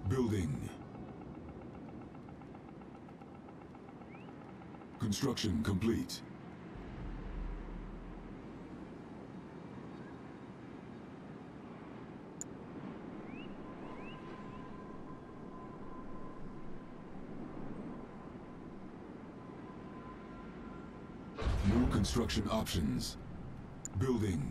Building. Construction complete. New construction options. Building.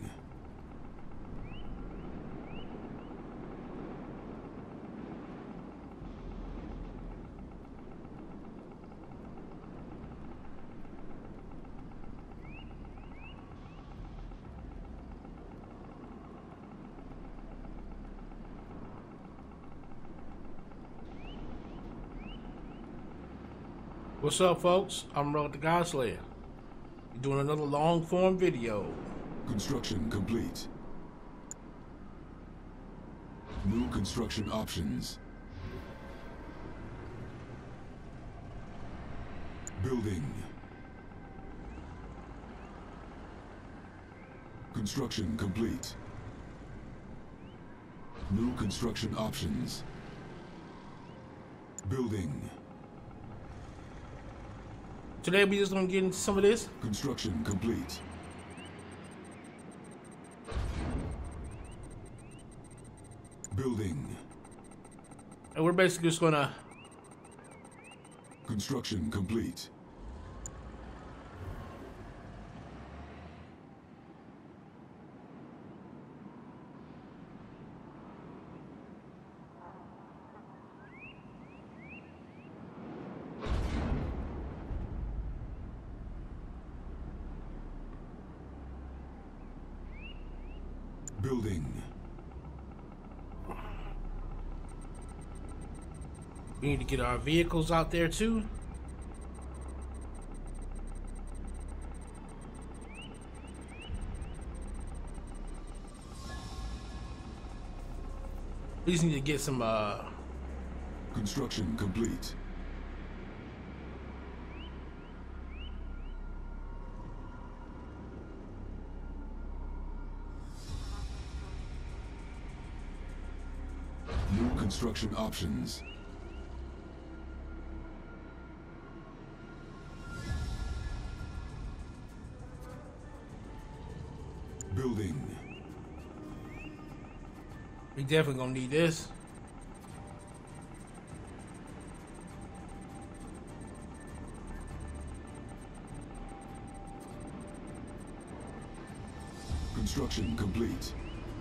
What's up, folks? I'm Road to Godslayer. We're doing another long form video. Construction complete. New construction options. Building. Construction complete. New construction options. Building. Today we just gonna get into some of this. Construction complete. Building. And we're basically just gonna Construction complete. Building. we need to get our vehicles out there too. We just need to get some Construction complete. New construction options. Building. we definitely gonna need this. Construction complete.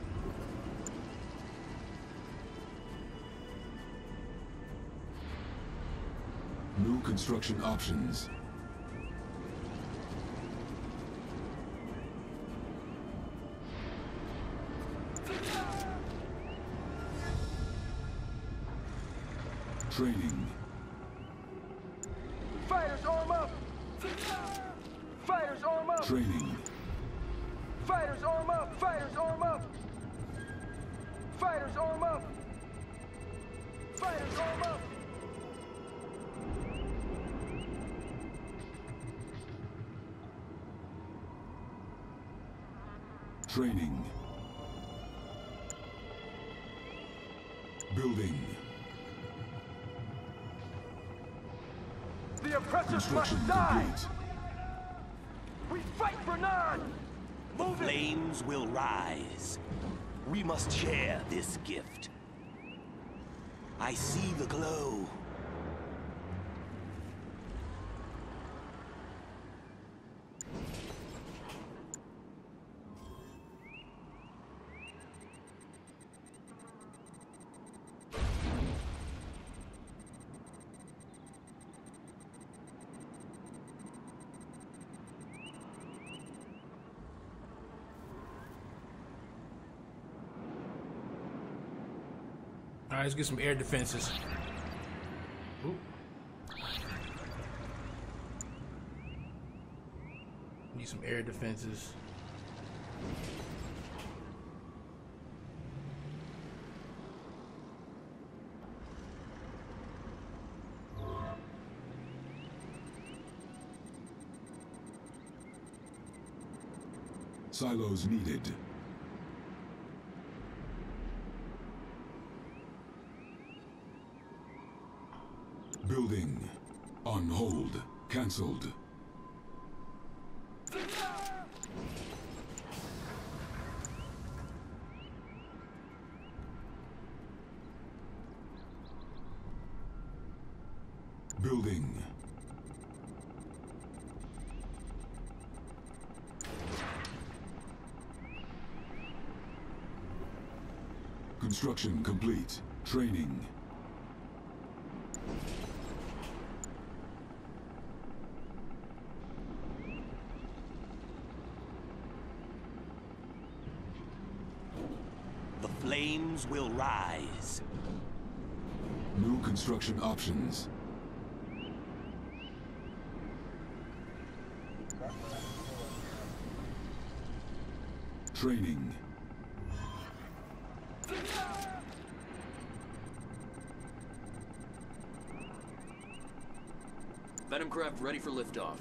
New construction options. Training. Fighters arm up! Fighters arm up! Training. Fighters arm up! Fighters arm up! Fighters arm up! Fighters arm up! Training. Building. The oppressors Construction must die! complete. We fight for none! The flames will rise. We must share this gift. I see the glow. All right, let's get some air defenses. Ooh. Need some air defenses. Silos needed. Building. On hold. Cancelled. Building. Construction complete. Training. The flames will rise. New construction options. Training. Venom craft ready for liftoff.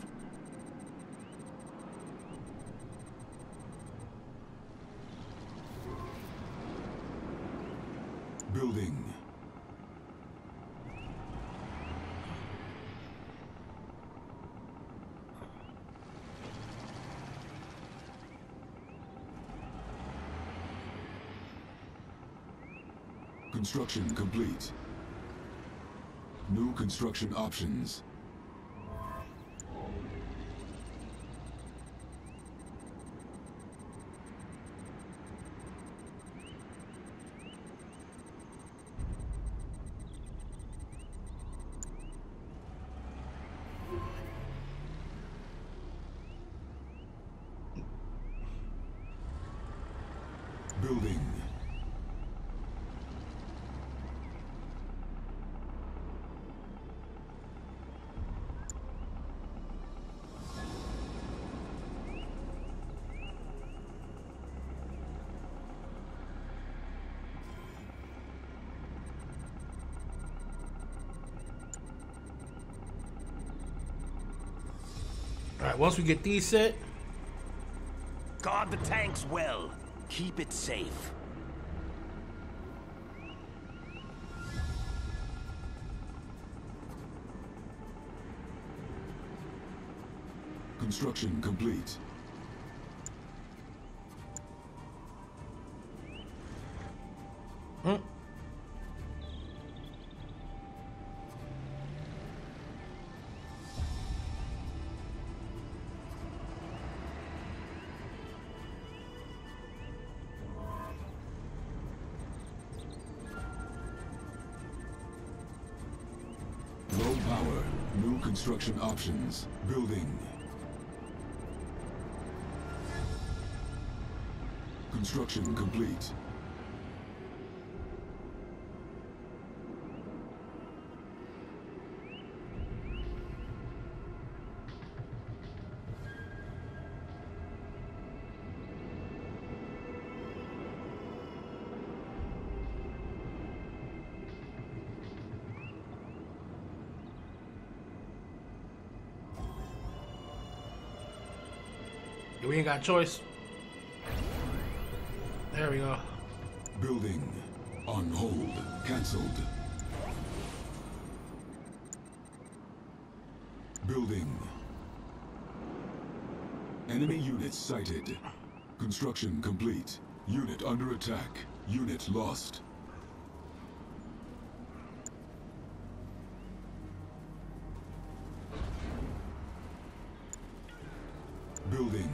Building. Construction complete. New construction options. Building. Alright, once we get these set, Guard the tanks well. Keep it safe. Construction complete. Low power. New construction options. Building. Construction complete. we ain't got a choice. There we go. Building. On hold. Cancelled. Building. Enemy units sighted. Construction complete. Unit under attack. Unit lost. Building.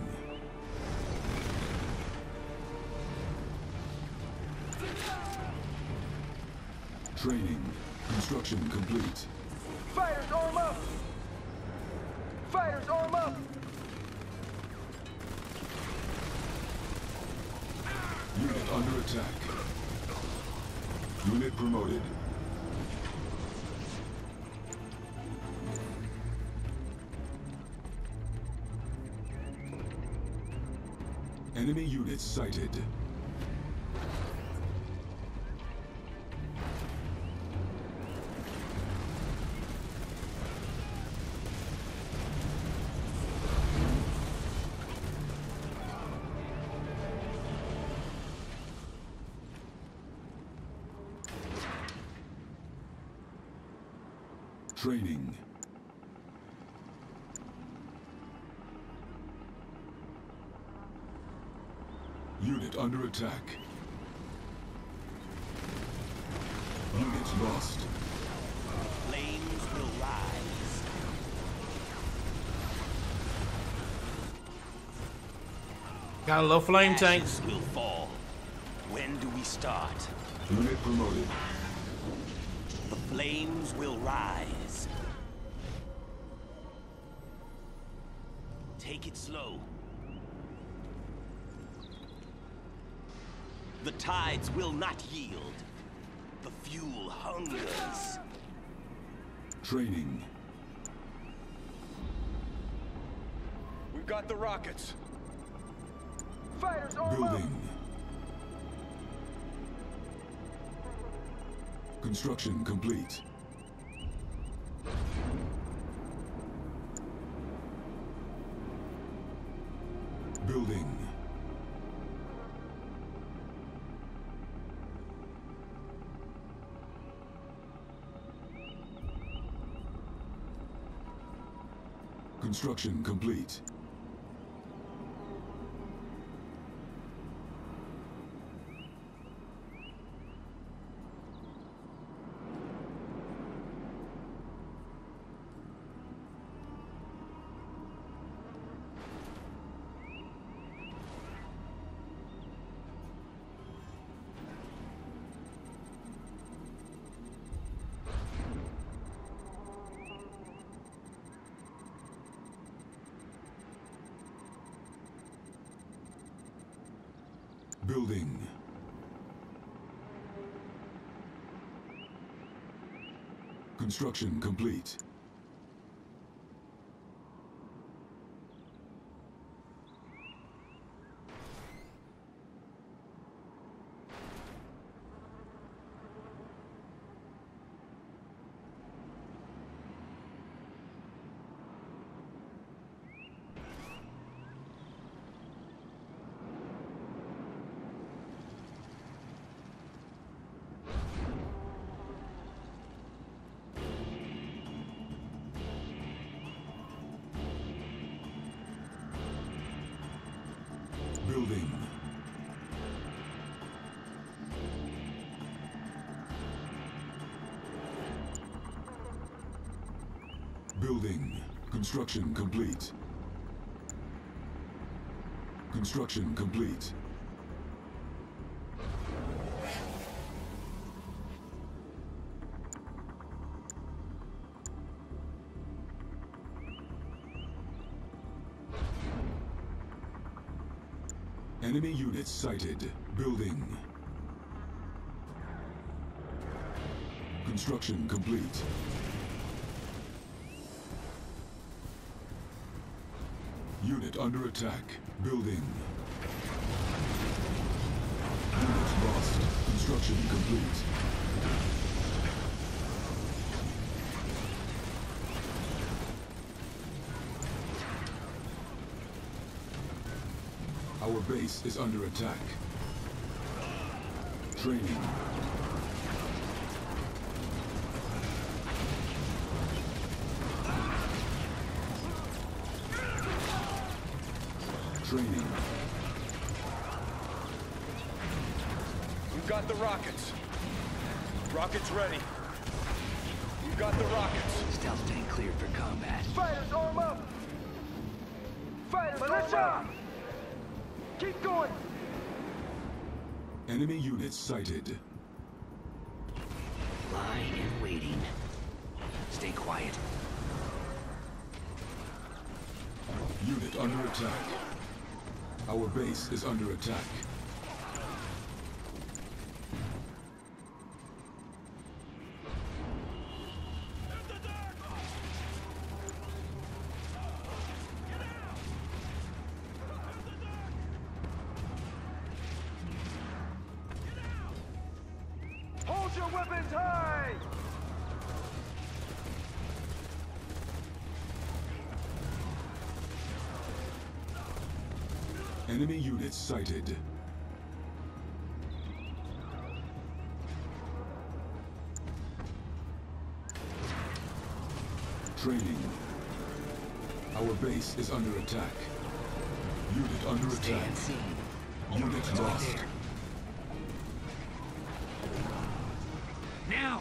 Training. Construction complete. Fighters, arm up! Fighters, arm up! Unit under attack. Unit promoted. Enemy units sighted. Training. Unit under attack. Unit lost. Flames will rise. Got a little flame tank. Ashes will fall. When do we start? Unit promoted. The flames will rise. Take it slow. The tides will not yield. The fuel hungers. Training. We've got the rockets. Fighters arm up. Building. Construction complete. Building. Construction complete. Building. Construction complete. Building. Building. Construction complete. Construction complete. Enemy units sighted. Building. Construction complete. Unit under attack. Building. Unit lost. Construction complete. Our base is under attack. Training. Training. We've got the rockets. Rockets ready. We've got the rockets. Stealth tank cleared for combat. Fighters arm up. Fighters arm up. Keep going. Enemy units sighted. Lying and waiting. Stay quiet. Unit under attack. Our base is under attack. Hold your weapons high. Enemy units sighted. Training. Our base is under attack. Unit under Stay attack. unseen. Unit lost. There. Now!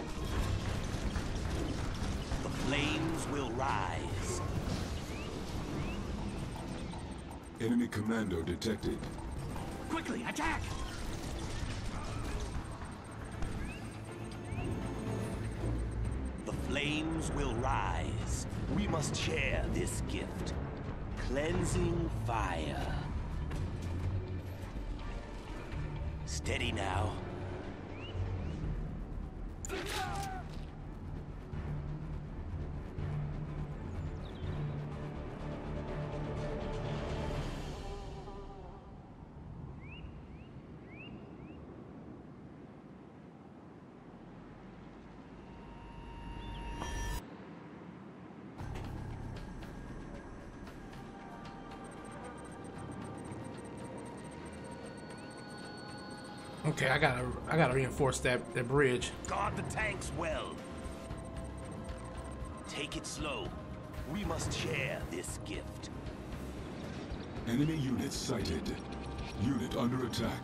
The flames will rise. Enemy commando detected. Quickly, attack! The flames will rise. We must share this gift. Cleansing fire. Steady now. Okay, I gotta reinforce that bridge. Guard the tanks well. Take it slow. We must share this gift. Enemy units sighted. Unit under attack.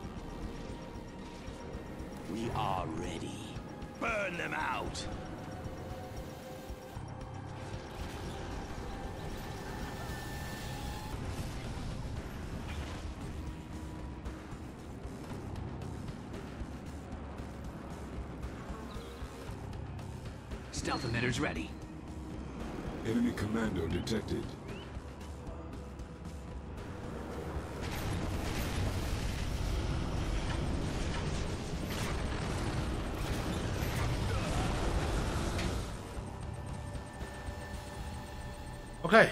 We are ready. Burn them out. Stealth emitters ready. Enemy commando detected. Okay.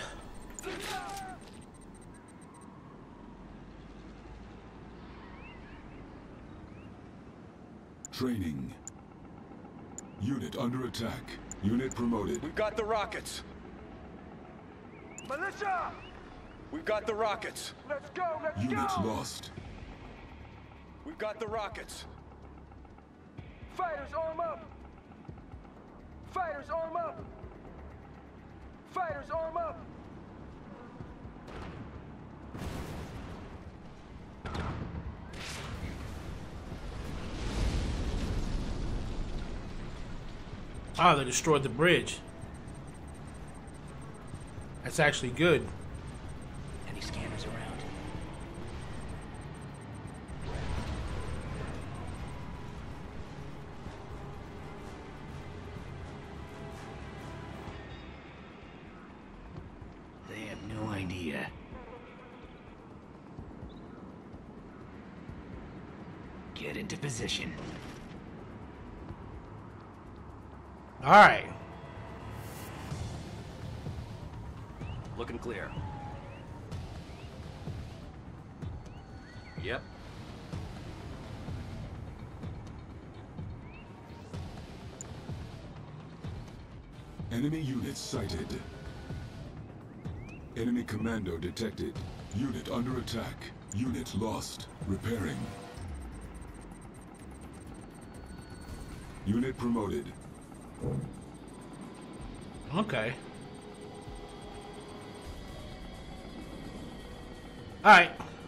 Training. Unit under attack. Unit promoted. We've got the rockets. Militia! We've got the rockets. Let's go, let's Unit go! lost. We've got the rockets. Fighters, arm up! Fighters, arm up! Fighters, arm up! Ah, they destroyed the bridge. That's actually good. Any scanners around? They have no idea. Get into position. All right. Looking clear. Yep. Enemy units sighted. Enemy commando detected. Unit under attack. Unit lost. Repairing. Unit promoted. Okay. All right.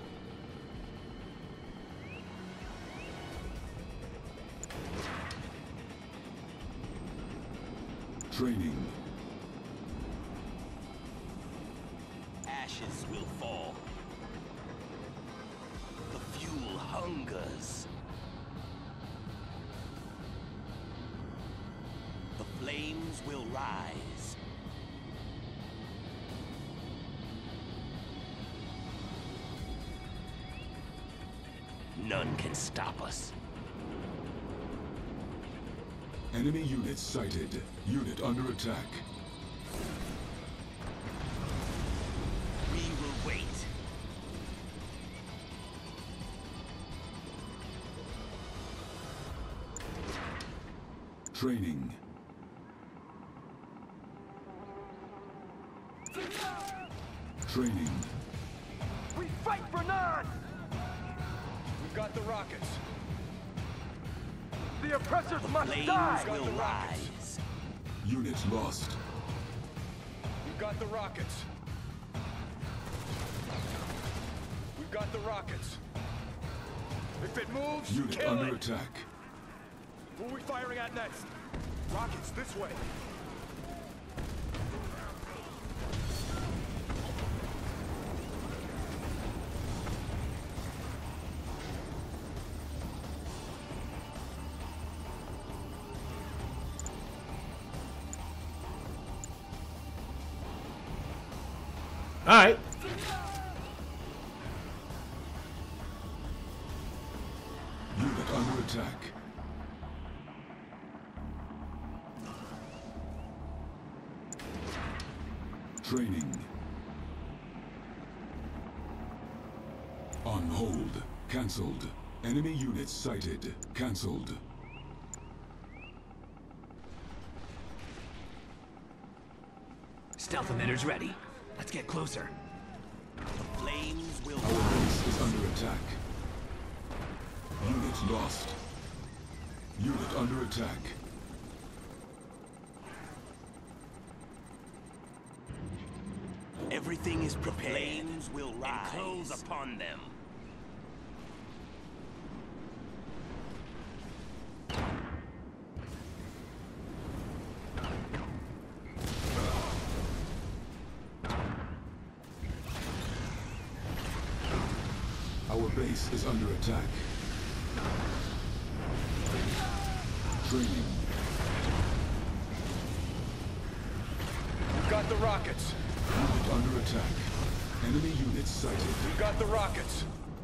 Training. Ashes will fall. The fuel hungers. The flames will rise. None can stop us. Enemy units sighted. Unit under attack. We will wait. Training. Training. We fight for none! We've got the rockets. The oppressors The must flames die! will rise. Unit lost. We've got the rockets. We've got the rockets. If it moves, Unit kill under it. attack. Who are we firing at next? Rockets this way. All right. Unit under attack. Training. On hold. Cancelled. Enemy units sighted. Cancelled. Stealth emitters ready. Let's get closer. The flames will Our base is under attack. Unit lost. Unit under attack. Everything is prepared. Flames will rise and close upon them. Our base is under attack. Training. We've got the rockets. Unit under attack. Enemy units sighted. We've got the rockets.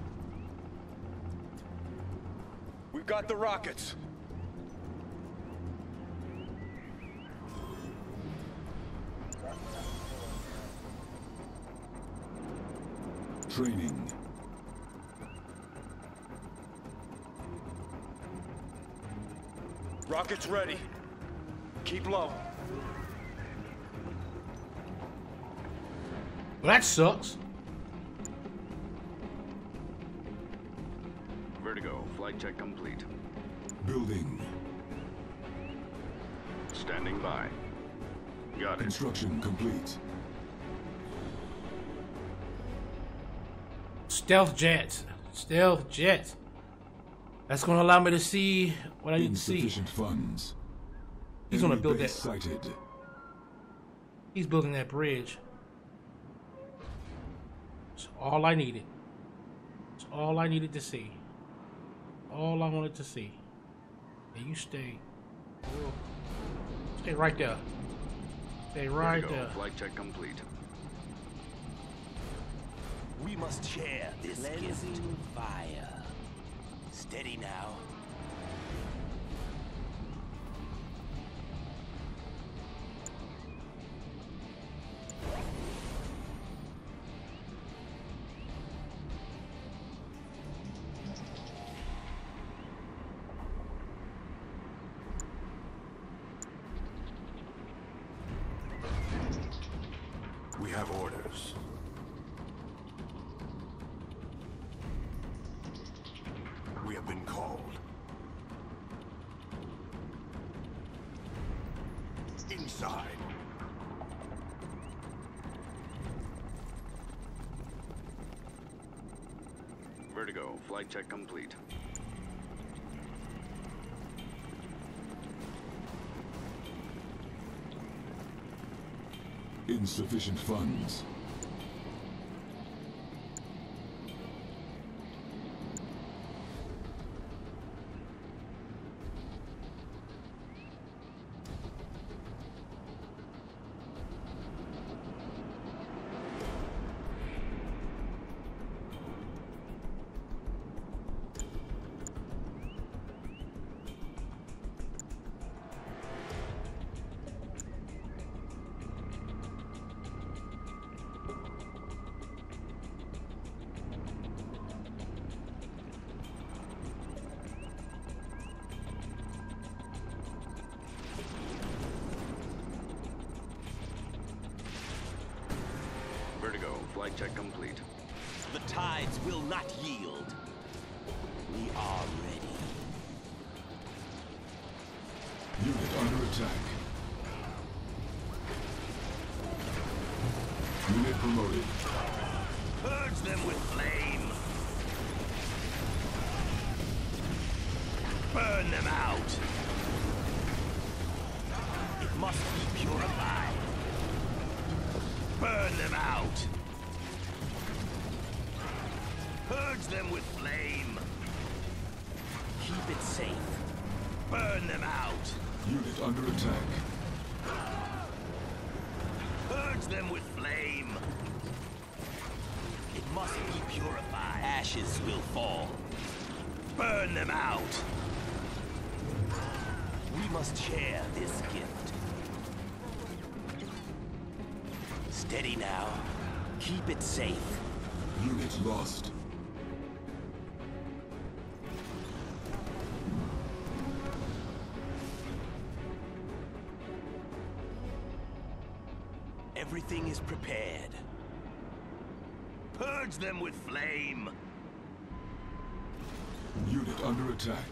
We've got the rockets. Training. Rockets ready. Keep low. Well, that sucks. Vertigo, flight check complete. Building. Standing by. Got it. Construction complete. Stealth jets. Stealth jets. That's gonna allow me to see what I need to see. Insufficient funds. He's gonna Enemy build base that. sighted. He's building that bridge. That's all I needed. That's all I needed to see. All I wanted to see. And you stay. Stay right there. Stay right Vertigo, there. flight check complete. We must share this gift. Fire. Steady now. We have orders. We have been called. Inside. Vertigo, flight check complete. Insufficient funds. Vertigo, flight check complete. The tides will not yield. We are ready. Unit under attack. Unit promoted. Purge them with flame. Burn them out. It must be purified. Burn them out. Purge them with flame. Keep it safe. Burn them out. Unit under attack. Purge them with flame. It must be purified. Ashes will fall. Burn them out. We must share this gift. Steady now. Keep it safe. Unit lost. Everything is prepared. Purge them with flame. Unit under attack.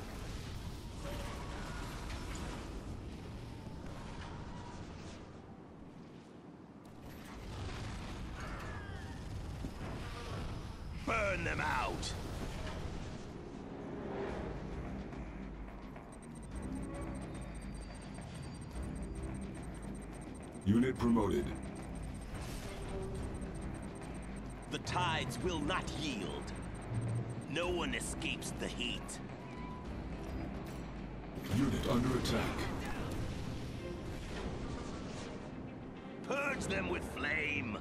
Burn them out. Unit promoted. The tides will not yield. No one escapes the heat. Unit under attack. Purge them with flame.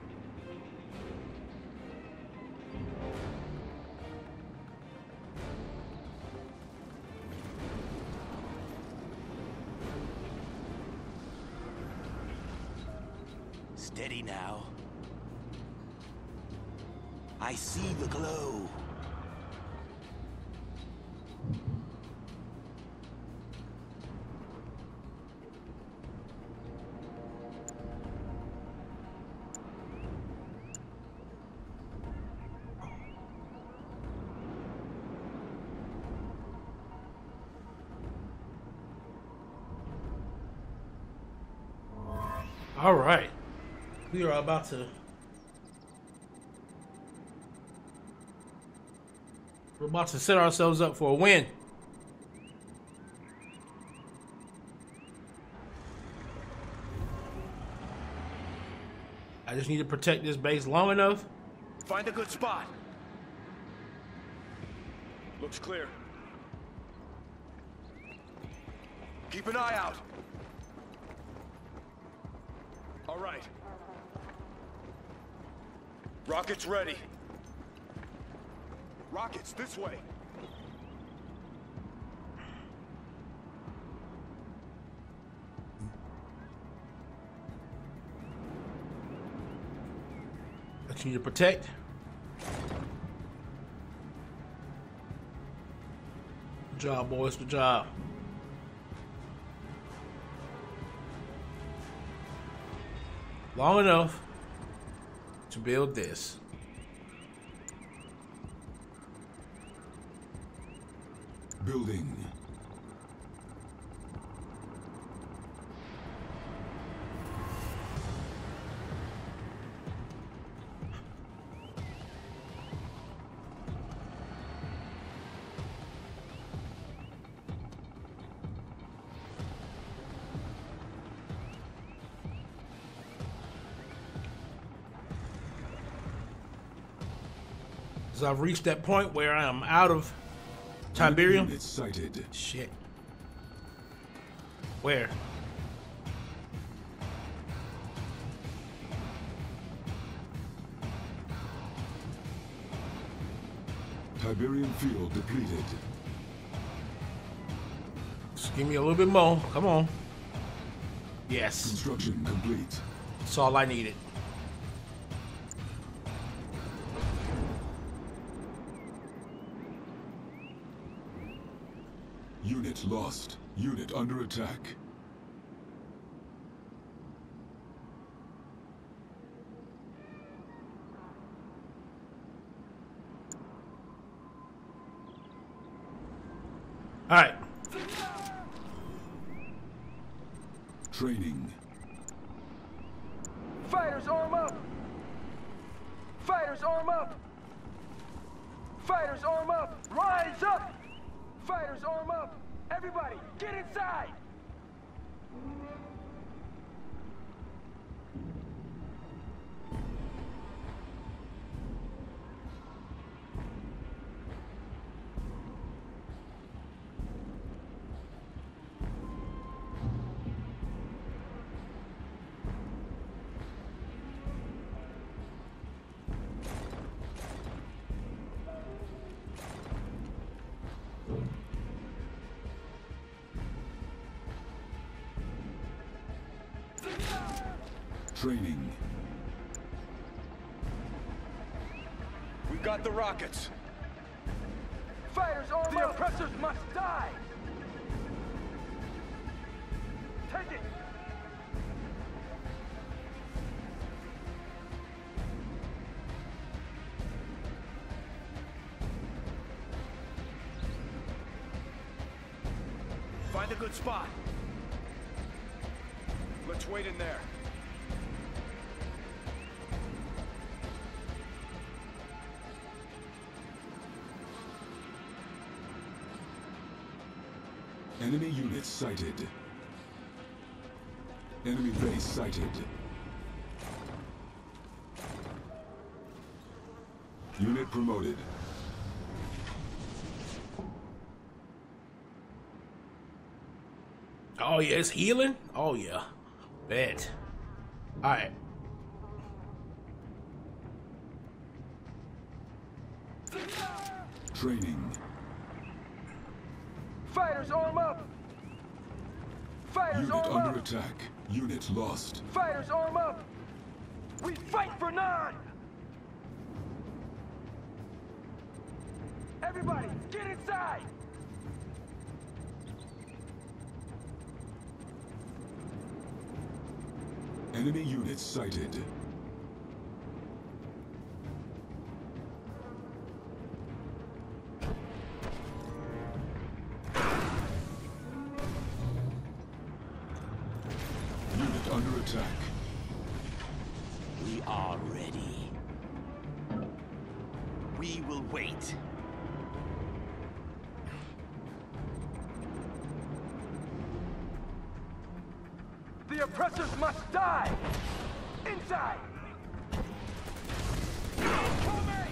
Steady now. I see the glow. All right. We are about to... We're about to set ourselves up for a win. I just need to protect this base long enough. Find a good spot. Looks clear. Keep an eye out. All right. Rockets ready. Rockets this way. I need to protect. Good job, boys. Good job. Long enough to build this. Building. As I've reached that point where I am out of Tiberium. Unit sighted. Shit. Where? Tiberium field depleted. Just give me a little bit more. Come on. Yes. Construction complete. That's all I needed. Unit lost. Unit under attack. All right. Training. Fighters, arm up! Fighters arm up! Fighters arm up! Rise up! Fighters arm up! Everybody, get inside! Training. We've got the rockets. Fighters arm up! The oppressors must die! Take it! Find a good spot. Let's wait in there. Enemy units sighted. Enemy base sighted. Unit promoted. Oh yeah, it's healing? Oh yeah. Bet. Alright. Training. Fighters arm up! Fighters Unit arm under up! attack. Unit lost. Fighters arm up! We fight for none! Everybody, get inside! Enemy units sighted. Unit under attack. We are ready. We will wait. The oppressors must die! Inside! Coming!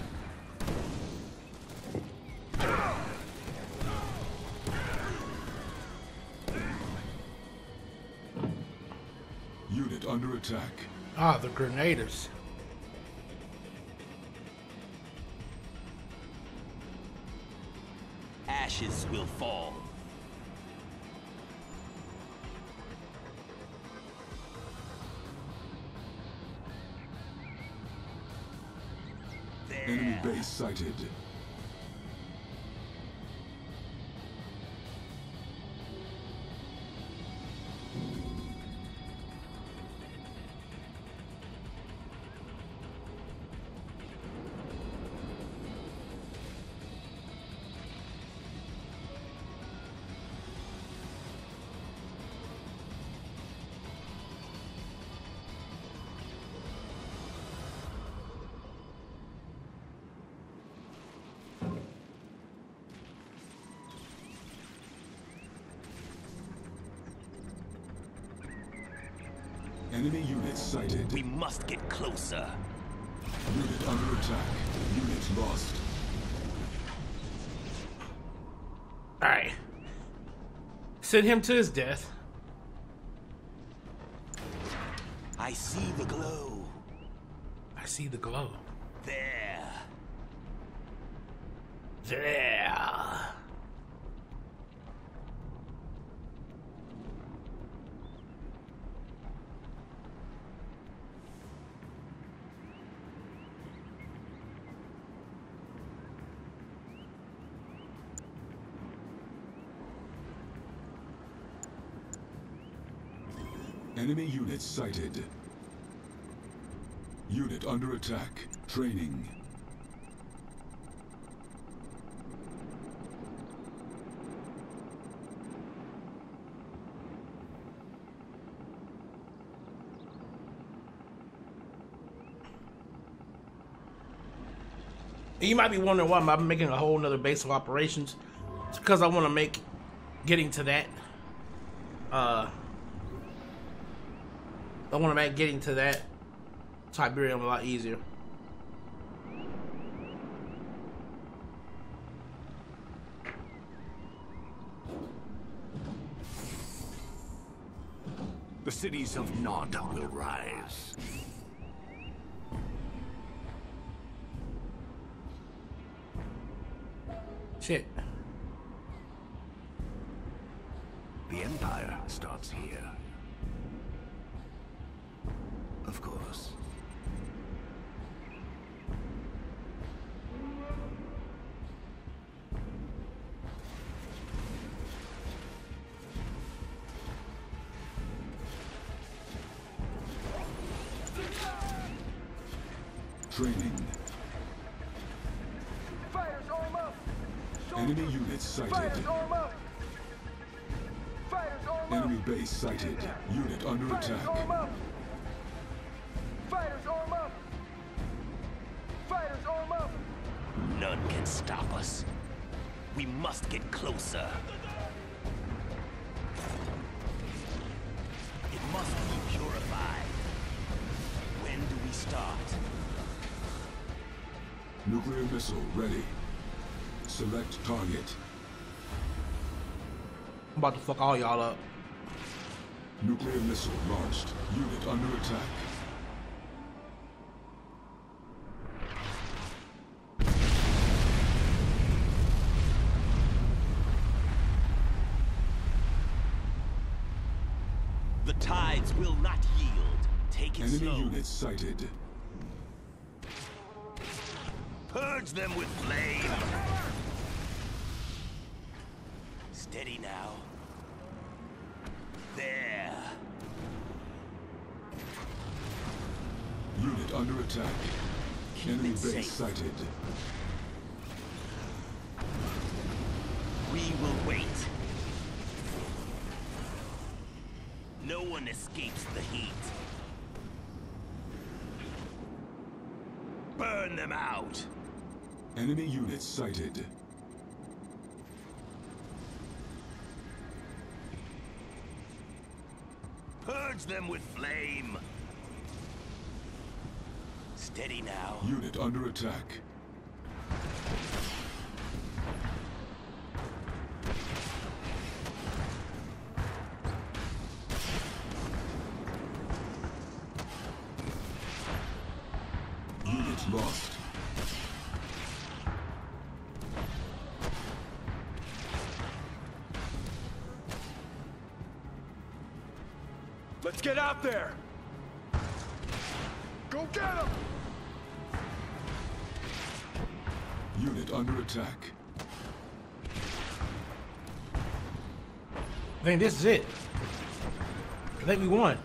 Unit under attack. Ah, the Grenaders. Ashes will fall. Enemy base sighted. Enemy units sighted. We must get closer. Unit under attack. Unit lost. Alright. Send him to his death. I see the glow. I see the glow. There. There. Enemy units sighted. Unit under attack. Training. And you might be wondering why I'm making a whole nother base of operations. It's because I want to make getting to that. I want to make getting to that Tiberium a lot easier. The cities of Nod will rise. Shit. The Empire starts here. Of course. Training. Fighters, arm up! Enemy units sighted. Fighters, arm up! Fighters, arm up! Enemy base sighted. Unit under Fighters, attack. arm up! Fighters, arm up! Fighters, arm up! None can stop us. We must get closer. It must be purified. When do we start? Nuclear missile ready. Select target. I'm about to fuck all y'all up. Nuclear missile launched. Unit under attack. The tides will not yield. Take it Enemy slow. units sighted. Purge them with flame. Steady now. There. Unit under attack. Keep Enemy it base safe. sighted. We will wait. No one escapes the heat. Burn them out. Enemy units sighted. Purge them with flame. Steady now. Unit under attack. Unit lost. Let's get out there! Go get him! Unit under attack. I think this is it. I think we won.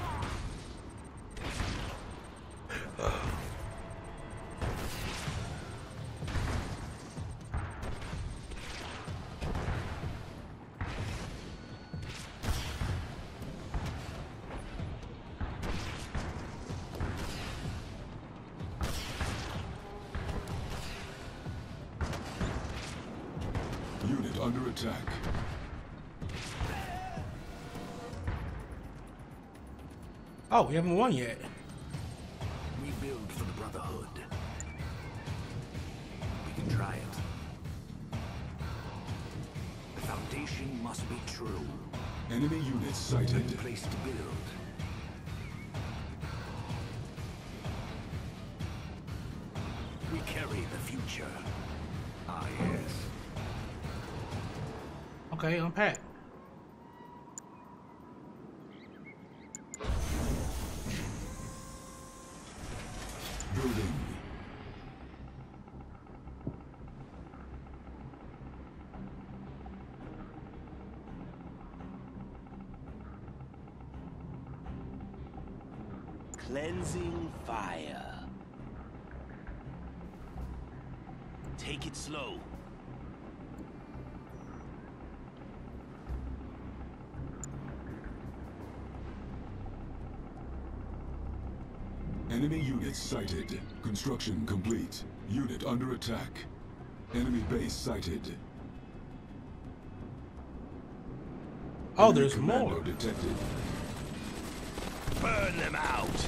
Unit under attack. Oh, we haven't won yet. We build for the Brotherhood. We can try it. The foundation must be true. Enemy units A sighted. place to build. We carry the future. Ah, yes. Okay, unpack. Building. Cleansing fire. Take it slow. Enemy units sighted. Construction complete. Unit under attack. Enemy base sighted. Oh, Enemy there's commando more. detected. Burn them out!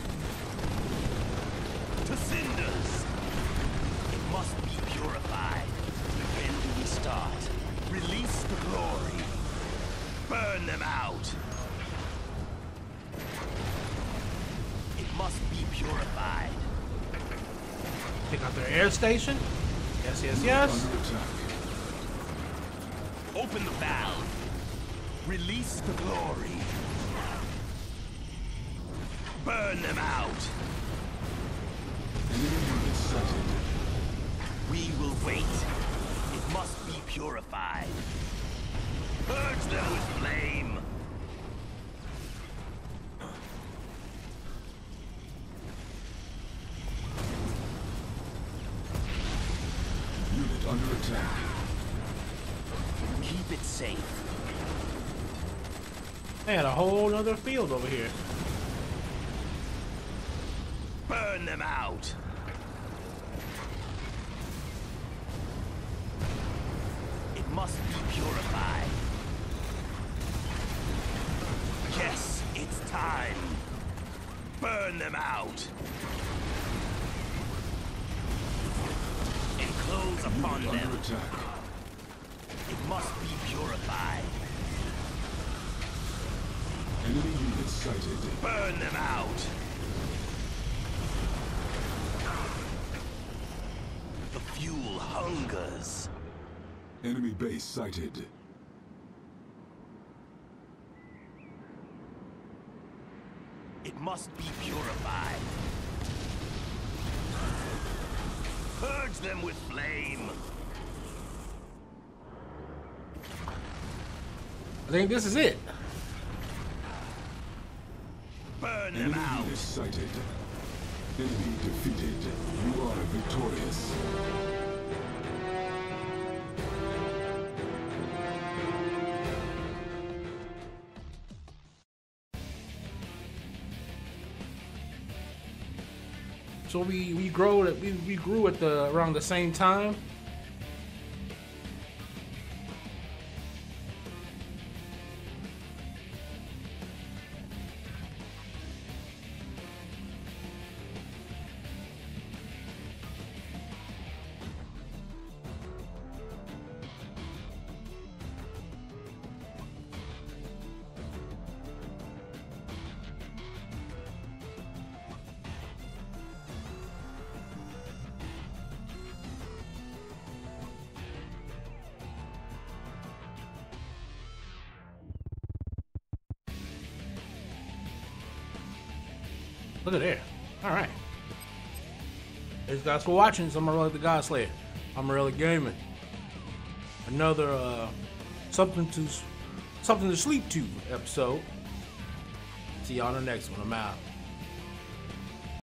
To cinders! It must be purified. When do we start? Release the glory. Burn them out! It must be purified. Take out their air station. Yes, yes, yes. Under attack. Open the valve. Release the glory. Burn them out. Enemy units sighted. We will wait. It must be purified. Purge them with flame. Unit under attack. Keep it safe. They had a whole other field over here. Burn them out. It must be purified. Yes, it's time. Burn them out. Enclose upon Unit them. under attack. It must be purified. Enemy units sighted. Burn them out. The fuel hungers. Enemy base sighted. It must be purified. Purge them with flame. I think this is it. Burn them Enemy out. units sighted. Enemy defeated. You are victorious. So we grew at the around the same time. Look at there. Alright. Thanks guys for watching. I'm Morelli the God Slayer. I'm Morelli Gaming. Another something to sleep to episode. See y'all on the next one. I'm out.